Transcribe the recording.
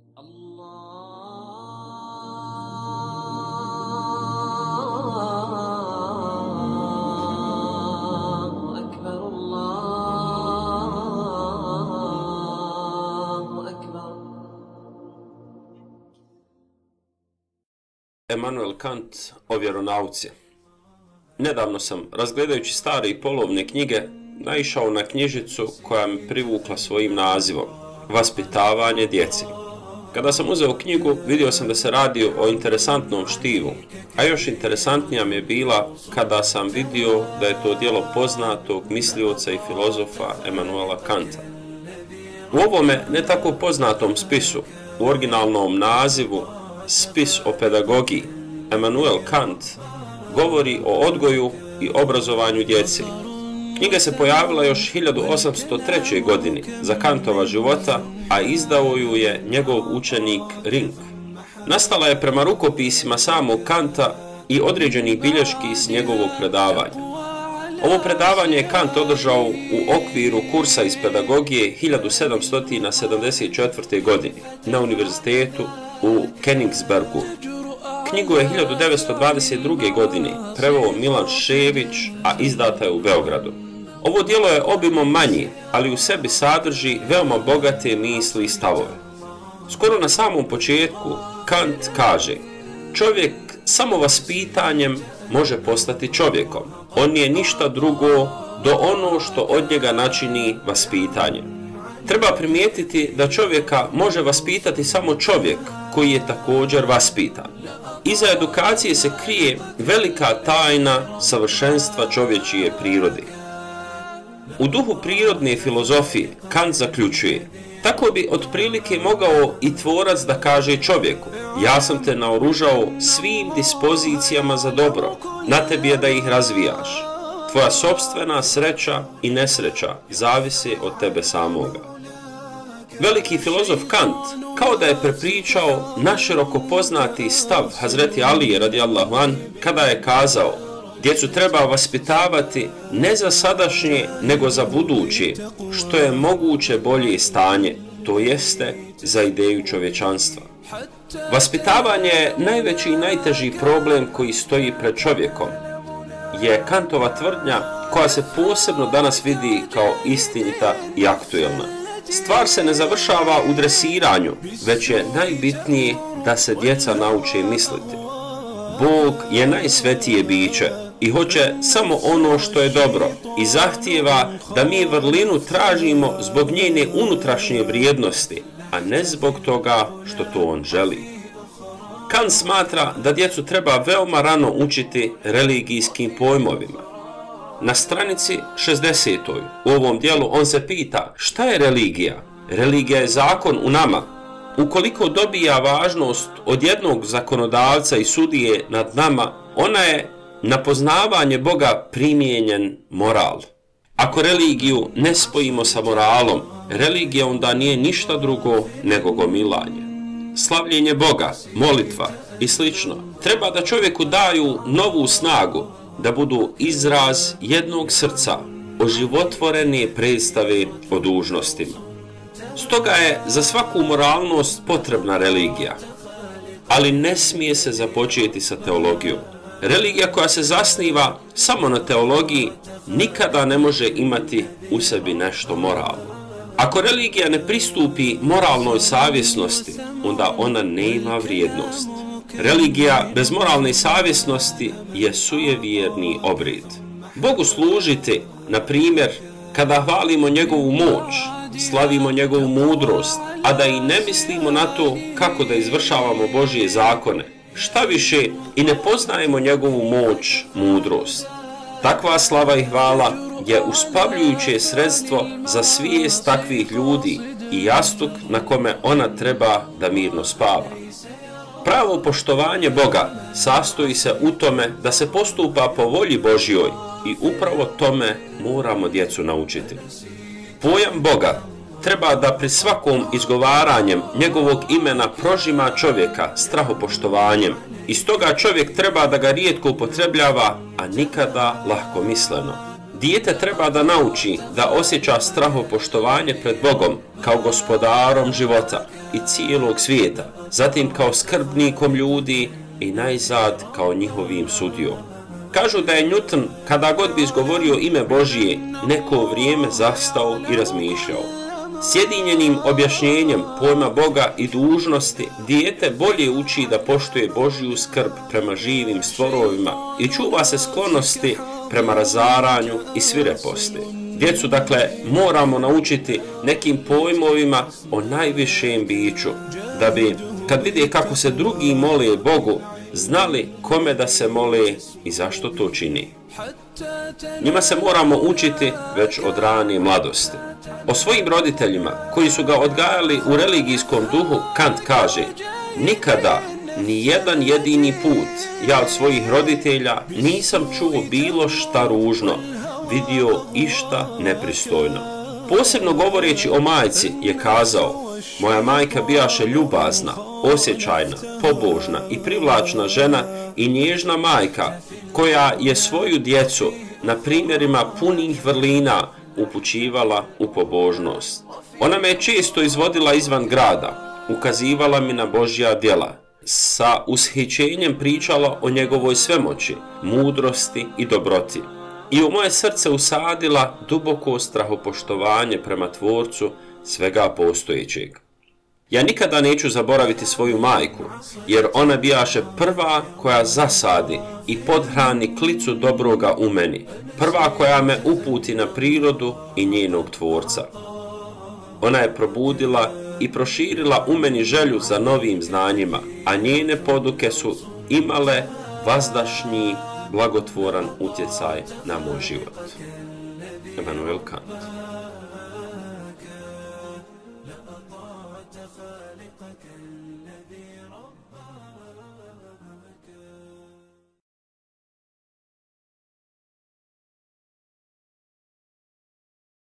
Immanuel Kant o vjeronauci. Nedavno sam, razgledajući stare i polovne knjige, naišao na knjižicu koja mi privukla svojim nazivom Vaspitavanje djeci. Kada sam uzeo knjigu, vidio sam da se radi o interesantnom štivu, a još interesantnija mi je bila kada sam vidio da je to djelo poznatog mislioca i filozofa Immanuela Kanta. U ovome ne tako poznatom spisu, u originalnom nazivu Spis o pedagogiji, Immanuel Kant govori o odgoju i obrazovanju djeci. Knjiga se pojavila još 1803. godini za Kantova života, a izdao ju je njegov učenik Ring. Nastala je prema rukopisima samog Kanta i određenih bilješki s njegovog predavanja. Ovo predavanje je Kant održao u okviru kursa iz pedagogije 1774. godine na univerzitetu u Königsbergu. Knjigu je 1922. godine preveo Milan Šević, a izdata je u Beogradu. Ovo djelo je obimom manji, ali u sebi sadrži veoma bogate misli i stavove. Skoro na samom početku Kant kaže: čovjek samo vaspitanjem može postati čovjekom. On nije ništa drugo do ono što od njega načini vaspitanje. Treba primijetiti da čovjeka može vaspitati samo čovjek koji je također vaspitan. Iza edukacije se krije velika tajna savršenstva čovječije prirode. U duhu prirodne filozofije Kant zaključuje: tako bi otprilike mogao i tvorac da kaže čovjeku: ja sam te naoružao svim dispozicijama za dobro, na tebi je da ih razvijaš. Tvoja sopstvena sreća i nesreća zavise od tebe samoga. Veliki filozof Kant kao da je prepričao naširoko poznati stav Hazreti Alije radijallahu an kada je kazao: djecu treba vaspitavati ne za sadašnje nego za buduće, što je moguće bolje stanje, to jeste za ideju čovječanstva. Vaspitavanje je najveći i najteži problem koji stoji pred čovjekom, je Kantova tvrdnja koja se posebno danas vidi kao istinita i aktuelna. Stvar se ne završava u dresiranju, već je najbitnije da se djeca nauče misliti. Bog je najsvetije biće i hoće samo ono što je dobro i zahtijeva da mi vrlinu tražimo zbog njene unutrašnje vrijednosti, a ne zbog toga što to on želi. Kant smatra da djecu treba veoma rano učiti religijskim pojmovima. Na stranici 60. u ovom dijelu on se pita: šta je religija? Religija je zakon u nama. Ukoliko dobija važnost od jednog zakonodavca i sudije nad nama, ona je na poznavanje Boga primijenjen moral. Ako religiju ne spojimo sa moralom, religija onda nije ništa drugo nego gomilanje. Slavljenje Boga, molitva i slično treba da čovjeku daju novu snagu, da budu izraz jednog srca, oživotvorene predstave o dužnostima. Stoga je za svaku moralnost potrebna religija, ali ne smije se započeti sa teologijom. Religija koja se zasniva samo na teologiji nikada ne može imati u sebi nešto moralno. Ako religija ne pristupi moralnoj savjesnosti, onda ona nema vrijednost. Religija bez moralne savjesnosti je sujevjerni obred. Bogu služiti, na primjer, kada hvalimo njegovu moć, slavimo njegovu mudrost, a da i ne mislimo na to kako da izvršavamo Božje zakone, šta više i ne poznajemo njegovu moć, mudrost. Takva slava i hvala je uspavljujuće sredstvo za svijest takvih ljudi i jastuk na kome ona treba da mirno spava. Pravo poštovanje Boga sastoji se u tome da se postupa po volji Božjoj i upravo tome moramo djecu naučiti. Pojam Boga treba da pri svakom izgovaranjem njegovog imena prožima čovjeka strahopoštovanjem i stoga čovjek treba da ga rijetko upotrebljava, a nikada lahkomisleno. Dijete treba da nauči da osjeća strahopoštovanje pred Bogom kao gospodarom života i cijelog svijeta, zatim kao skrbnikom ljudi i najzad kao njihovim sudijom. Kažu da je Newton, kada god bi izgovorio ime Božije, neko vrijeme zastao i razmišljao. Sjedinjenim objašnjenjem pojma Boga i dužnosti, dijete bolje uči da poštuje Božju skrb prema živim stvorovima i čuva se sklonosti prema razaranju i svireposti. Djecu, dakle, moramo naučiti nekim pojmovima o najvišem biću, da bi, kad vide kako se drugi mole Bogu, znali kome da se mole i zašto to čini. Njima se moramo učiti već od rane mladosti. O svojim roditeljima, koji su ga odgajali u religijskom duhu, Kant kaže: nikada, ni jedan jedini put, ja od svojih roditelja nisam čuo bilo šta ružno, vidio išta nepristojno. Posebno govoreći o majci je kazao: moja majka bijaše ljubazna, osjećajna, pobožna i privlačna žena i nježna majka, koja je svoju djecu na primjerima punih vrlina upućivala u pobožnost. Ona me je često izvodila izvan grada, ukazivala mi na Božja djela, sa ushićenjem pričala o njegovoj svemoći, mudrosti i dobroti. I u moje srce usadila duboko strahopoštovanje prema Tvorcu svega postojećeg. Ja nikada neću zaboraviti svoju majku, jer ona bijaše prva koja zasadi i podhrani klicu dobroga u meni, prva koja me uputi na prirodu i njenog Tvorca. Ona je probudila i proširila u meni želju za novim znanjima, a njene poduke su imale vazdašnji, blagotvoran utjecaj na moj život. Immanuel Kant.